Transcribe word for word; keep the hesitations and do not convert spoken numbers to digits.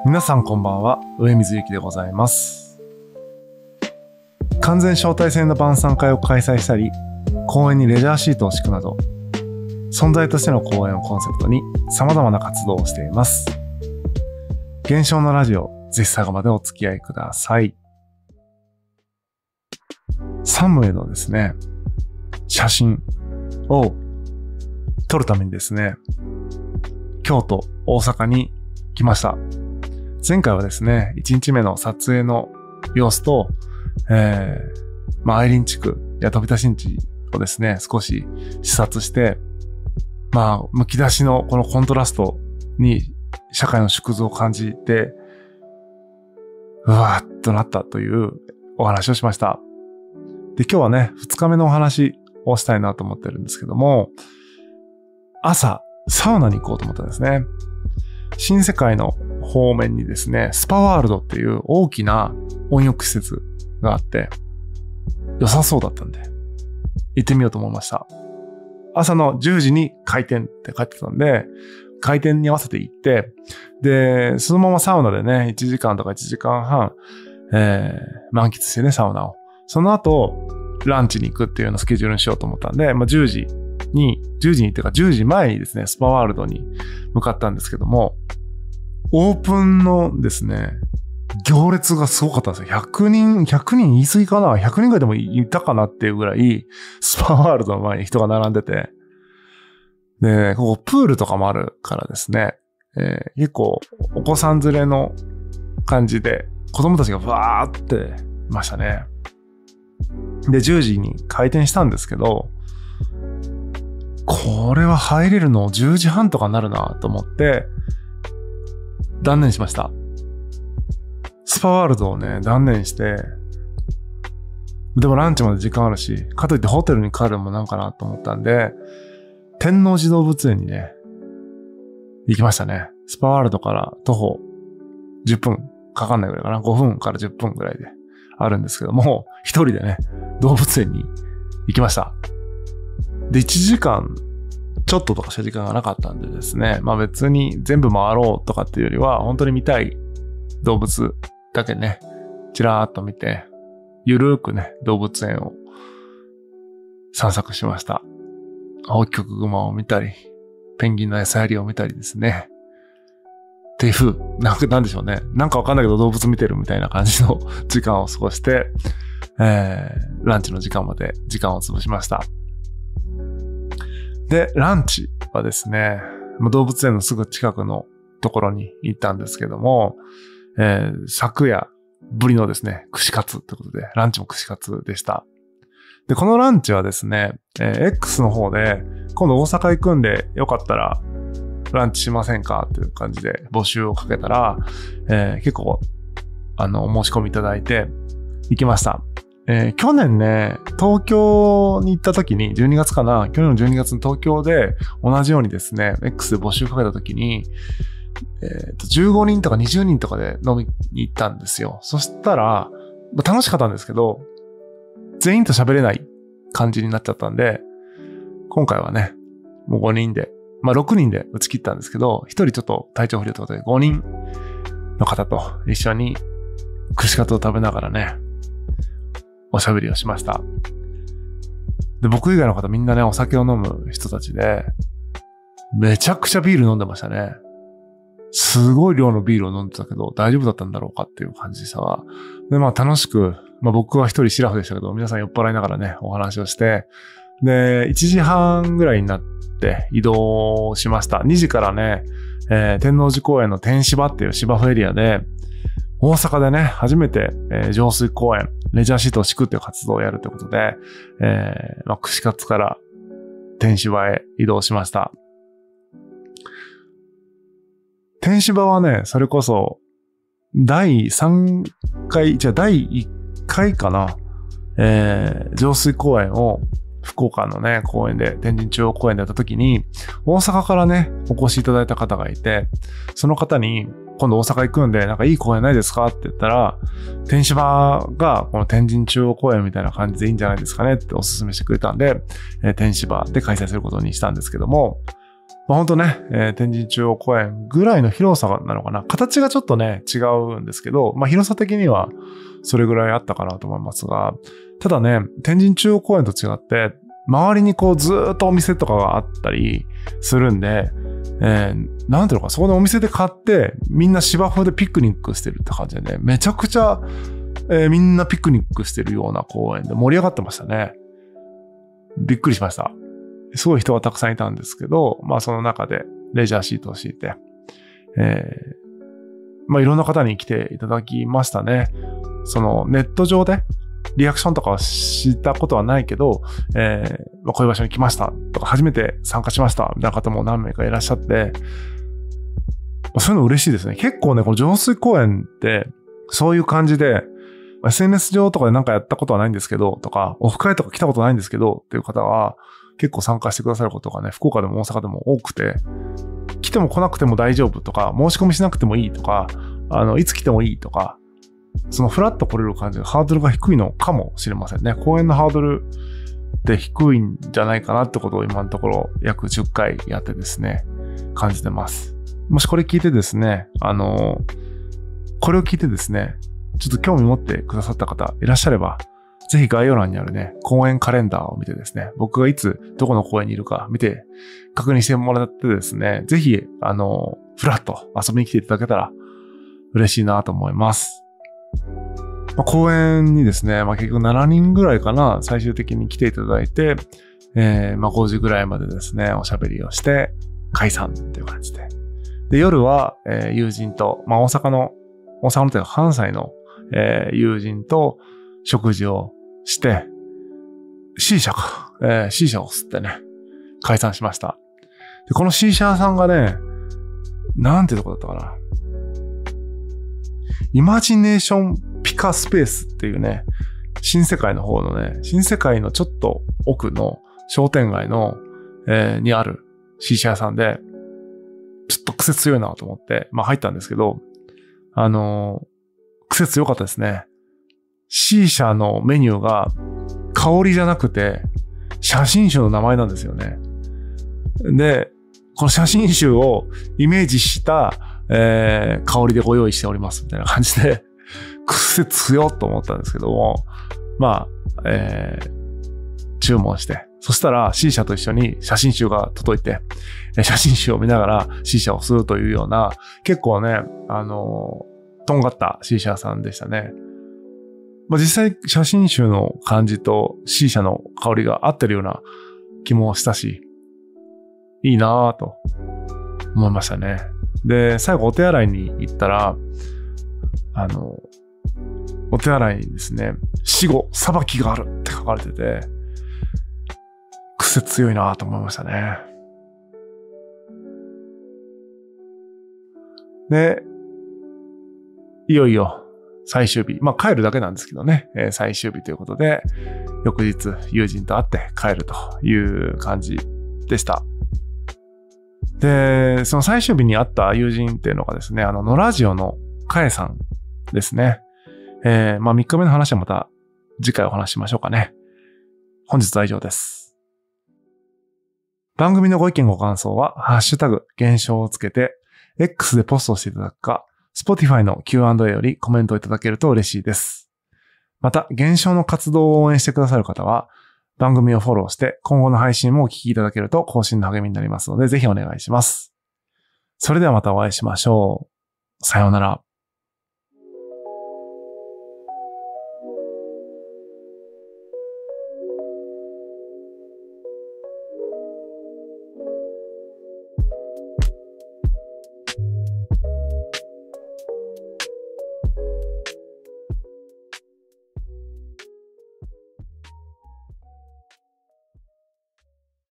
皆さんこんばんは、上水幸でございます。完全招待制の晩餐会を開催したり、公園にレジャーシートを敷くなど、存在としての公園をコンセプトに様々な活動をしています。現象のラジオ、ぜひ最後までお付き合いください。サムへのですね、写真を撮るためにですね、京都、大阪に来ました。前回はですね、いちにちめの撮影の様子と、えー、まあ、愛林地区や飛田新地をですね、少し視察して、まあ、むき出しのこのコントラストに社会の縮図を感じて、うわーっとなったというお話をしました。で、今日はね、二日目のお話をしたいなと思ってるんですけども、朝、サウナに行こうと思ったんですね。新世界の方面にですね、スパワールドっていう大きな温浴施設があって、良さそうだったんで、行ってみようと思いました。朝のじゅうじに開店って書いてたんで、開店に合わせて行って、で、そのままサウナでね、いちじかんとかいちじかんはん、えー、満喫してね、サウナを。その後、ランチに行くっていうようなスケジュールにしようと思ったんで、まあ、じゅうじに、じゅうじにっていうかじゅうじまえにですね、スパワールドに向かったんですけども、オープンのですね、行列がすごかったんですよ。ひゃくにん、ひゃくにん言い過ぎかな ?ひゃく 人ぐらいでもいたかなっていうぐらい、スパワールドの前に人が並んでて、で、ここプールとかもあるからですね、えー、結構お子さん連れの感じで、子供たちがわーっていましたね。で、じゅうじに開店したんですけど、これは入れるのじゅうじはんとかになるなと思って、断念しました。スパワールドをね、断念して、でもランチまで時間あるし、かといってホテルに帰るのもなんかなと思ったんで、天王寺動物園にね、行きましたね。スパワールドから徒歩じゅっぷんかかんないぐらいかな。ごふんからじゅっぷんぐらいであるんですけども、一人でね、動物園に行きました。で、いちじかんちょっととかした時間がなかったんでですね、まあ別に全部回ろうとかっていうよりは、本当に見たい動物だけね、ちらーっと見て、ゆるーくね、動物園を散策しました。ホッキョクグマを見たり、ペンギンの餌やりを見たりですね。っていう風、なんかなんでしょうね。なんかわかんないけど動物見てるみたいな感じの時間を過ごして、えー、ランチの時間まで時間を潰しました。で、ランチはですね、動物園のすぐ近くのところに行ったんですけども、えー、昨夜ぶりのですね、串カツということで、ランチも串カツでした。で、このランチはですね、えー、X の方で、今度大阪行くんで、よかったらランチしませんかっていう感じで募集をかけたら、えー、結構、あの、お申し込みいただいて、行きました。えー、去年ね、東京に行った時に、じゅうにがつかな、去年のじゅうにがつの東京で同じようにですね、X で募集かけた時に、えーと、じゅうごにんとかにじゅうにんとかで飲みに行ったんですよ。そしたら、まあ、楽しかったんですけど、全員と喋れない感じになっちゃったんで、今回はね、もうごにんで、まあろくにんで打ち切ったんですけど、ひとりちょっと体調不良ということでごにんの方と一緒に串カツを食べながらね、おしゃべりをしました。で、僕以外の方みんなね、お酒を飲む人たちで、めちゃくちゃビール飲んでましたね。すごい量のビールを飲んでたけど、大丈夫だったんだろうかっていう感じでしたが。で、まあ楽しく、まあ僕は一人シラフでしたけど、皆さん酔っ払いながらね、お話をして、で、いちじはんぐらいになって移動しました。にじからね、えー、天王寺公園の天芝っていう芝生エリアで、大阪でね、初めて、えー、浄水公園、レジャーシートを敷くっていう活動をやるということで、えー、まあ、串カツから天芝へ移動しました。天芝はね、それこそ、だいさんかい、じゃあだいいっかいかな、えー、浄水公園を福岡のね、公園で、天神中央公園でやった時に、大阪からね、お越しいただいた方がいて、その方に、今度大阪行くんで、なんかいい公園ないですかって言ったら、天芝がこの天神中央公園みたいな感じでいいんじゃないですかねってお勧めしてくれたんで、えー、天芝で開催することにしたんですけども、 まあ、ほんとね、えー、天神中央公園ぐらいの広さなのかな。形がちょっとね、違うんですけど、まあ、広さ的にはそれぐらいあったかなと思いますが、ただね、天神中央公園と違って、周りにこうずーっとお店とかがあったりするんで、えー、なんていうのか、そこでお店で買って、みんな芝生でピクニックしてるって感じでね、めちゃくちゃ、えー、みんなピクニックしてるような公園で盛り上がってましたね。びっくりしました。すごい人がたくさんいたんですけど、まあその中でレジャーシートを敷いて、えー、まあいろんな方に来ていただきましたね。そのネット上でリアクションとかはしたことはないけど、えーまあ、こういう場所に来ましたとか初めて参加しましたみたいな方も何名かいらっしゃって、そういうの嬉しいですね。結構ね、この浄水公園ってそういう感じで、エスエヌエス 上とかでなんかやったことはないんですけど、とか、オフ会とか来たことないんですけどっていう方は結構参加してくださることがね、福岡でも大阪でも多くて、来ても来なくても大丈夫とか、申し込みしなくてもいいとか、あの、いつ来てもいいとか、そのフラッと来れる感じでハードルが低いのかもしれませんね。公演のハードルって低いんじゃないかなってことを今のところ約じゅっかいやってですね、感じてます。もしこれ聞いてですね、あの、これを聞いてですね、ちょっと興味持ってくださった方いらっしゃれば、ぜひ概要欄にあるね、公演カレンダーを見てですね、僕がいつどこの公演にいるか見て確認してもらってですね、ぜひ、あの、フラッと遊びに来ていただけたら嬉しいなと思います。まあ、公演にですね、まあ、結局しちにんぐらいかな、最終的に来ていただいて、えー、まあごじぐらいまでですね、おしゃべりをして解散という感じで。で、夜は、えー、友人と、まあ大阪の、大阪のというか関西の、えー、友人と食事をして、シーシャか、えー、シーシャを吸ってね、解散しました。で、このシーシャさんがね、なんてとこだったかな。イマジネーションピカスペースっていうね、新世界の方のね、新世界のちょっと奥の商店街の、えー、にあるシーシャ屋さんで、ちょっと癖強いなと思って、まあ入ったんですけど、あのー、癖強かったですね。シーシャのメニューが香りじゃなくて、写真集の名前なんですよね。で、この写真集をイメージした、えー、香りでご用意しておりますみたいな感じで、癖強っと思ったんですけども、まあ、えー、注文して、そしたら C 社と一緒に写真集が届いて、写真集を見ながら C 社を吸うというような、結構ね、あのー、とんがった C 社さんでしたね。まあ、実際写真集の感じと C 社の香りが合ってるような気もしたし、いいなぁと思いましたね。で、最後お手洗いに行ったら、あの、お手洗いにですね、死後、裁きがあるって書かれてて、癖強いなぁと思いましたね。で、いよいよ最終日。まあ帰るだけなんですけどね、えー、最終日ということで、翌日友人と会って帰るという感じでした。で、その最終日に会った友人っていうのがですね、あの、ノラジオのカエさんですね。えー、まあみっかめの話はまた次回お話ししましょうかね。本日は以上です。番組のご意見ご感想は、ハッシュタグ、現象をつけて、X でポストしていただくか、Spotify の キューアンドエー よりコメントをいただけると嬉しいです。また、現象の活動を応援してくださる方は、番組をフォローして、今後の配信もお聞きいただけると更新の励みになりますので、ぜひお願いします。それではまたお会いしましょう。さようなら。